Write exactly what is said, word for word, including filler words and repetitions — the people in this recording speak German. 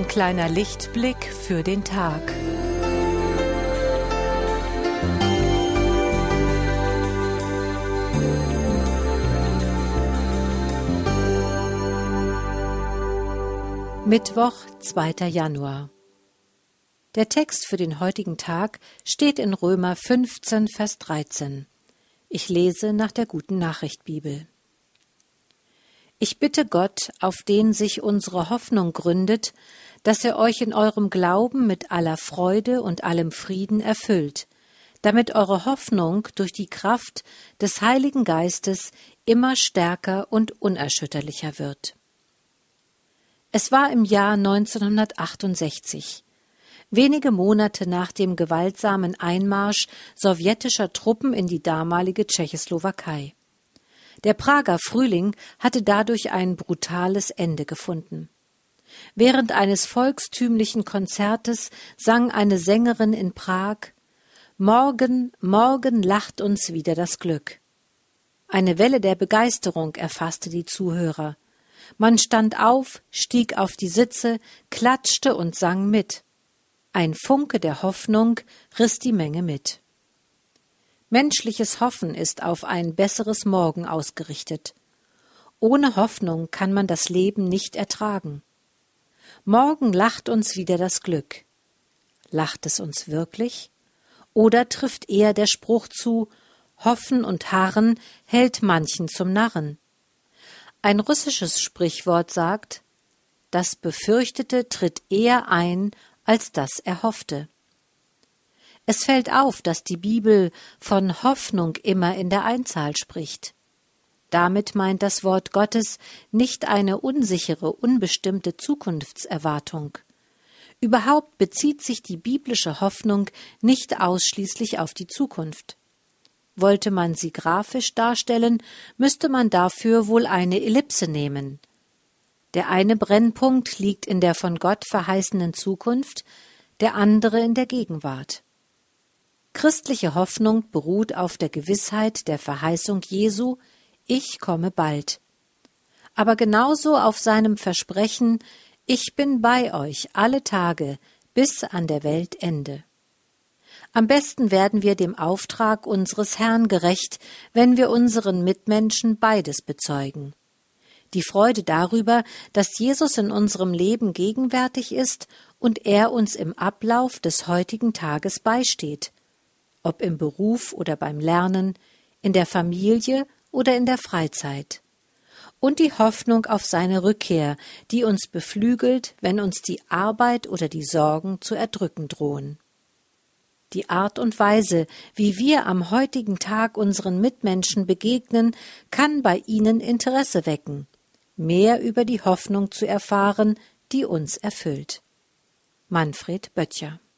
Ein kleiner Lichtblick für den Tag. Mittwoch, zweiter Januar. Der Text für den heutigen Tag steht in Römer fünfzehn, Vers dreizehn. Ich lese nach der Guten Nachricht Bibel. Ich bitte Gott, auf den sich unsere Hoffnung gründet, dass er euch in eurem Glauben mit aller Freude und allem Frieden erfüllt, damit eure Hoffnung durch die Kraft des Heiligen Geistes immer stärker und unerschütterlicher wird. Es war im Jahr neunzehnhundertachtundsechzig, wenige Monate nach dem gewaltsamen Einmarsch sowjetischer Truppen in die damalige Tschechoslowakei. Der Prager Frühling hatte dadurch ein brutales Ende gefunden. Während eines volkstümlichen Konzertes sang eine Sängerin in Prag: »Morgen, morgen lacht uns wieder das Glück.« Eine Welle der Begeisterung erfasste die Zuhörer. Man stand auf, stieg auf die Sitze, klatschte und sang mit. Ein Funke der Hoffnung riss die Menge mit. Menschliches Hoffen ist auf ein besseres Morgen ausgerichtet. Ohne Hoffnung kann man das Leben nicht ertragen. Morgen lacht uns wieder das Glück. Lacht es uns wirklich? Oder trifft eher der Spruch zu: Hoffen und Harren hält manchen zum Narren? Ein russisches Sprichwort sagt: Das Befürchtete tritt eher ein als das Erhoffte. Es fällt auf, dass die Bibel von Hoffnung immer in der Einzahl spricht. Damit meint das Wort Gottes nicht eine unsichere, unbestimmte Zukunftserwartung. Überhaupt bezieht sich die biblische Hoffnung nicht ausschließlich auf die Zukunft. Wollte man sie grafisch darstellen, müsste man dafür wohl eine Ellipse nehmen. Der eine Brennpunkt liegt in der von Gott verheißenen Zukunft, der andere in der Gegenwart. Christliche Hoffnung beruht auf der Gewissheit der Verheißung Jesu: Ich komme bald. Aber genauso auf seinem Versprechen: Ich bin bei euch alle Tage bis an der Weltende. Am besten werden wir dem Auftrag unseres Herrn gerecht, wenn wir unseren Mitmenschen beides bezeugen. Die Freude darüber, dass Jesus in unserem Leben gegenwärtig ist und er uns im Ablauf des heutigen Tages beisteht, ob im Beruf oder beim Lernen, in der Familie oder in der Freizeit. Und die Hoffnung auf seine Rückkehr, die uns beflügelt, wenn uns die Arbeit oder die Sorgen zu erdrücken drohen. Die Art und Weise, wie wir am heutigen Tag unseren Mitmenschen begegnen, kann bei ihnen Interesse wecken, mehr über die Hoffnung zu erfahren, die uns erfüllt. Manfred Böttcher.